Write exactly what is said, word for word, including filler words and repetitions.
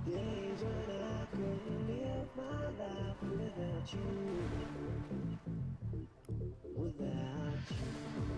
Days when I couldn't live my life without you, without you.